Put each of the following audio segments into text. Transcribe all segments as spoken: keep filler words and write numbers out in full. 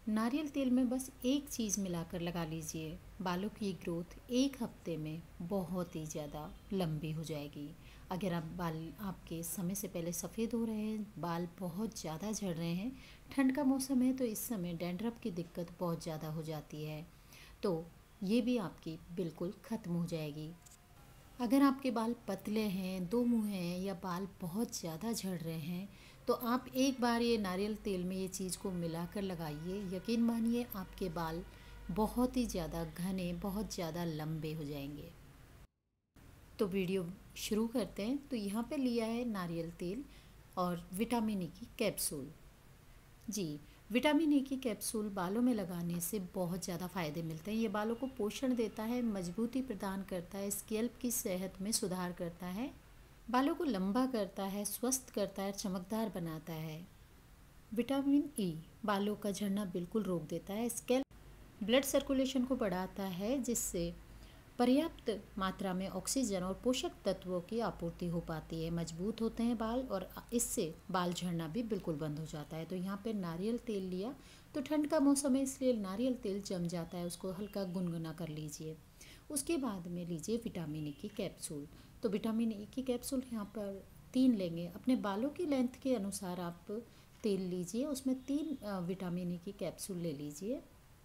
नारियल तेल में बस एक चीज़ मिलाकर लगा लीजिए, बालों की ग्रोथ एक हफ्ते में बहुत ही ज़्यादा लंबी हो जाएगी। अगर आप बाल आपके समय से पहले सफ़ेद हो रहे हैं, बाल बहुत ज़्यादा झड़ रहे हैं, ठंड का मौसम है तो इस समय डैंड्रफ की दिक्कत बहुत ज़्यादा हो जाती है, तो ये भी आपकी बिल्कुल ख़त्म हो जाएगी। अगर आपके बाल पतले हैं, दो मुँह हैं या बाल बहुत ज़्यादा झड़ रहे हैं, तो आप एक बार ये नारियल तेल में ये चीज़ को मिलाकर लगाइए। यकीन मानिए आपके बाल बहुत ही ज़्यादा घने, बहुत ज़्यादा लंबे हो जाएंगे। तो वीडियो शुरू करते हैं। तो यहाँ पे लिया है नारियल तेल और विटामिन ई की कैप्सूल। जी, विटामिन ए की कैप्सूल बालों में लगाने से बहुत ज़्यादा फ़ायदे मिलते हैं। ये बालों को पोषण देता है, मजबूती प्रदान करता है, स्कैल्प की सेहत में सुधार करता है, बालों को लंबा करता है, स्वस्थ करता है, चमकदार बनाता है। विटामिन ई बालों का झड़ना बिल्कुल रोक देता है, स्कैल्प ब्लड सर्कुलेशन को बढ़ाता है, जिससे पर्याप्त मात्रा में ऑक्सीजन और पोषक तत्वों की आपूर्ति हो पाती है, मजबूत होते हैं बाल और इससे बाल झड़ना भी बिल्कुल बंद हो जाता है। तो यहाँ पे नारियल तेल लिया, तो ठंड का मौसम है इसलिए नारियल तेल जम जाता है, उसको हल्का गुनगुना कर लीजिए। उसके बाद में लीजिए विटामिन ई की कैप्सूल। तो विटामिन ई की कैप्सूल यहाँ पर तीन लेंगे, अपने बालों की लेंथ के अनुसार आप तेल लीजिए, उसमें तीन विटामिन ई की कैप्सूल ले लीजिए।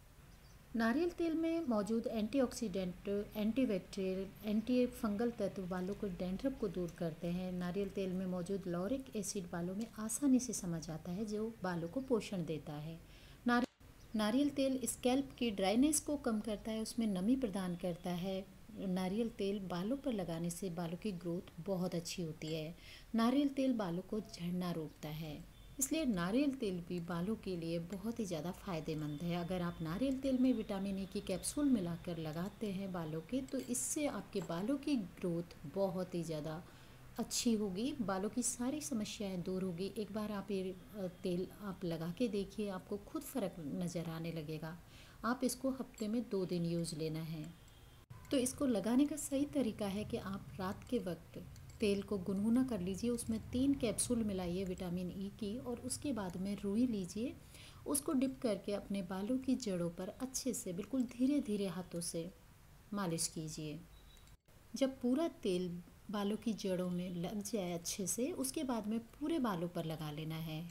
नारियल तेल में मौजूद एंटीऑक्सीडेंट, एंटीबैक्टीरियल, एंटी फंगल तत्व बालों को डैंड्रफ को दूर करते हैं। नारियल तेल में मौजूद लॉरिक एसिड बालों में आसानी से समा जाता है, जो बालों को पोषण देता है। नारियल नारियल तेल स्कैल्प की ड्राइनेस को कम करता है, उसमें नमी प्रदान करता है। नारियल तेल बालों पर लगाने से बालों की ग्रोथ बहुत अच्छी होती है। नारियल तेल बालों को झड़ना रोकता है, इसलिए नारियल तेल भी बालों के लिए बहुत ही ज़्यादा फ़ायदेमंद है। अगर आप नारियल तेल में विटामिन ई की कैप्सूल मिलाकर लगाते हैं बालों के, तो इससे आपके बालों की ग्रोथ बहुत ही ज़्यादा अच्छी होगी, बालों की सारी समस्याएं दूर होगी। एक बार आप ये तेल आप लगा के देखिए, आपको खुद फ़र्क नज़र आने लगेगा। आप इसको हफ्ते में दो दिन यूज़ लेना है। तो इसको लगाने का सही तरीका है कि आप रात के वक्त तेल को गुनगुना कर लीजिए, उसमें तीन कैप्सूल मिलाइए विटामिन ई की और उसके बाद में रुई लीजिए, उसको डिप करके अपने बालों की जड़ों पर अच्छे से बिल्कुल धीरे धीरे हाथों से मालिश कीजिए। जब पूरा तेल बालों की जड़ों में लग जाए अच्छे से, उसके बाद में पूरे बालों पर लगा लेना है।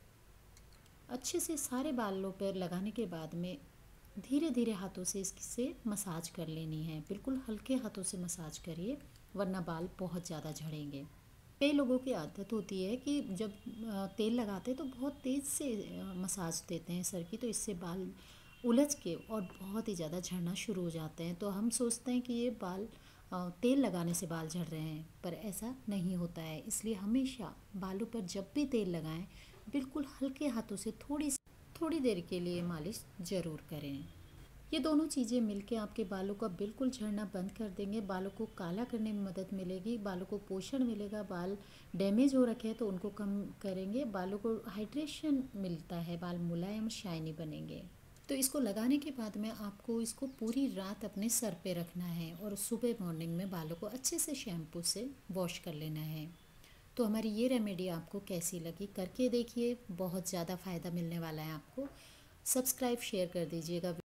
अच्छे से सारे बालों पर लगाने के बाद में धीरे धीरे हाथों से इससे मसाज कर लेनी है, बिल्कुल हल्के हाथों से मसाज करिए, वरना बाल बहुत ज़्यादा झड़ेंगे। कई लोगों की आदत होती है कि जब तेल लगाते हैं तो बहुत तेज़ से मसाज देते हैं सर की, तो इससे बाल उलझ के और बहुत ही ज़्यादा झड़ना शुरू हो जाते हैं। तो हम सोचते हैं कि ये बाल तेल लगाने से बाल झड़ रहे हैं, पर ऐसा नहीं होता है। इसलिए हमेशा बालों पर जब भी तेल लगाएं, बिल्कुल हल्के हाथों से थोड़ी थोड़ी देर के लिए मालिश ज़रूर करें। ये दोनों चीज़ें मिलके आपके बालों का बिल्कुल झड़ना बंद कर देंगे, बालों को काला करने में मदद मिलेगी, बालों को पोषण मिलेगा, बाल डैमेज हो रखे हैं तो उनको कम करेंगे, बालों को हाइड्रेशन मिलता है, बाल मुलायम शाइनी बनेंगे। तो इसको लगाने के बाद में आपको इसको पूरी रात अपने सर पे रखना है और सुबह मॉर्निंग में बालों को अच्छे से शैम्पू से वॉश कर लेना है। तो हमारी ये रेमेडी आपको कैसी लगी, करके देखिए, बहुत ज़्यादा फ़ायदा मिलने वाला है आपको। सब्सक्राइब शेयर कर दीजिएगा।